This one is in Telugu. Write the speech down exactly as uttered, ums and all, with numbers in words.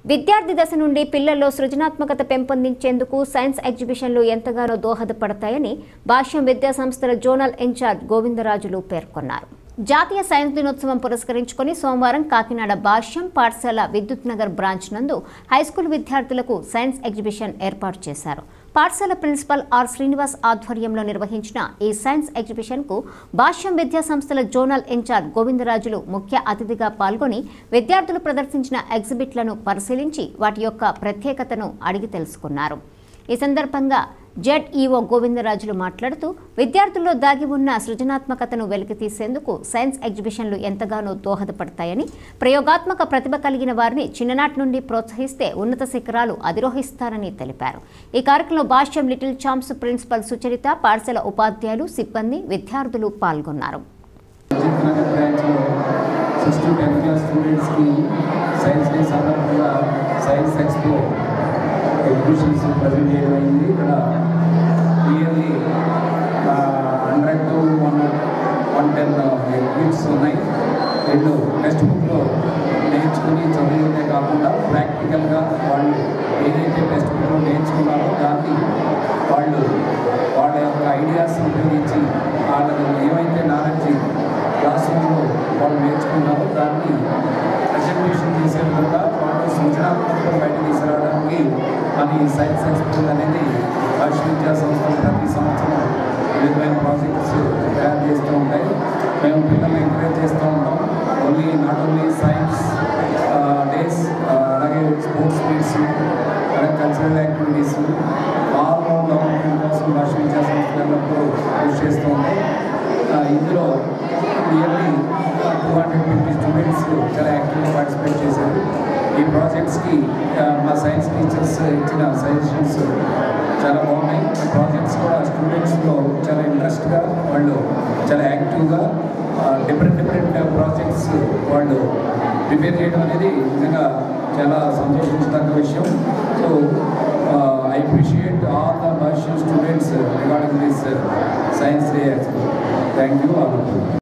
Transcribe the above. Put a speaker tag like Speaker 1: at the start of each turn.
Speaker 1: విద్యార్థి దశ నుండి పిల్లల్లో సృజనాత్మకత పెంపొందించేందుకు సైన్స్ ఎగ్జిబిషన్లు ఎంతగానో దోహదపడతాయని భాష్యం విద్యా సంస్థల జోనల్ ఇన్ఛార్జ్ గోవిందరాజులు పేర్కొన్నారు. జాతీయ సైన్స్ దినోత్సవం పురస్కరించుకొని సోమవారం కాకినాడ భాష్యం పాఠశాల విద్యుత్ నగర్ బ్రాంచ్ నందు హైస్కూల్ విద్యార్థులకు సైన్స్ ఎగ్జిబిషన్ ఏర్పాటు చేశారు. పాఠశాల ప్రిన్సిపల్ ఆర్ శ్రీనివాస్ ఆధ్వర్యంలో నిర్వహించిన ఈ సైన్స్ ఎగ్జిబిషన్ కు భాష్యం విద్యా సంస్థల జోనల్ ఇన్ఛార్జ్ గోవిందరాజులు ముఖ్య అతిథిగా పాల్గొని విద్యార్థులు ప్రదర్శించిన ఎగ్జిబిట్లను పరిశీలించి వాటి యొక్క ప్రత్యేకతను అడిగి తెలుసుకున్నారు. ఈ సందర్భంగా జెడ్ ఈఓ గోవిందరాజులు మాట్లాడుతూ విద్యార్థుల్లో దాగి ఉన్న సృజనాత్మకతను వెలికితీసేందుకు సైన్స్ ఎగ్జిబిషన్లు ఎంతగానో దోహదపడతాయని, ప్రయోగాత్మక ప్రతిభ కలిగిన వారిని చిన్ననాటి నుండి ప్రోత్సహిస్తే ఉన్నత శిఖరాలు అధిరోహిస్తారని తెలిపారు. ఈ కార్యక్రమంలో Bhashyam little champs principal Sucharitha, పాఠశాల ఉపాధ్యాయులు, సిబ్బంది, విద్యార్థులు పాల్గొన్నారు.
Speaker 2: ఎగ్జిబిషన్స్ ప్రజెంట్ చేయమైంది. ఇక్కడ nearly hundred to one one ten exhibits ఉన్నాయి. వీళ్ళు టెక్స్ట్ బుక్లో నేర్చుకుని చదివితే కాకుండా ప్రాక్టికల్గా వాళ్ళు ఏదైతే టెక్స్ట్ బుక్లో నేర్చుకున్నారో దాన్ని వాళ్ళు వాళ్ళ యొక్క ఐడియాస్ ఉపయోగించి వాళ్ళకు ఏమైతే నాలెడ్జ్ క్లాస్ రూమ్లో వాళ్ళు నేర్చుకున్నారో దాన్ని ప్రజెంటేషన్ చేసే విధంగా వాళ్ళు సృజనాత్మకత బయట తీసుకురావడానికి అని సైన్స్ ఎక్స్పోజ్ అనేది భాష్యం విద్యా సంస్థలు ప్రతి సంవత్సరం వివిధమైన ప్రాజెక్ట్స్ తయారు చేస్తూ ఉంటాయి. మేము పిల్లల్ని ఎంకరేజ్ చేస్తూ ఉంటాం. Only not only science days, అలాగే స్పోర్ట్స్ మీట్స్, అలాగే cultural activities, all round development కోసం భాష్యం విద్యా సంస్థలు ఎల్లప్పుడూ కృషి చేస్తూ ఉంటాయి. ఇందులో nearly two hundred fifty students చాలా యాక్టివ్గా పార్టిసిపేట్ చేశారు. ఈ ప్రాజెక్ట్స్కి మా సైన్స్ టీచర్స్ ఇచ్చిన సజెషన్స్ చాలా బాగున్నాయి. ప్రాజెక్ట్స్ కూడా స్టూడెంట్స్లో చాలా ఇంట్రెస్ట్గా వాళ్ళు చాలా యాక్టివ్గా డిఫరెంట్ డిఫరెంట్ ప్రాజెక్ట్స్ వాళ్ళు ప్రిపేర్ చేయడం అనేది నిజంగా చాలా సంతోషించదగ్గ విషయం. So I appreciate all the Bhashyam students regarding this science day expo. Thank you all.